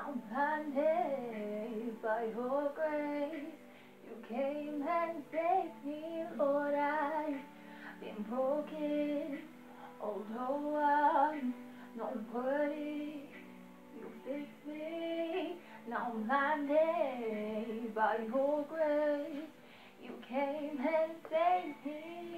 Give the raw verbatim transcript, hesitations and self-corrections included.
Now blinded by your grace, you came and saved me, Lord. I've been broken, although I'm nobody. You fixed me. Now blinded by your grace, you came and saved me.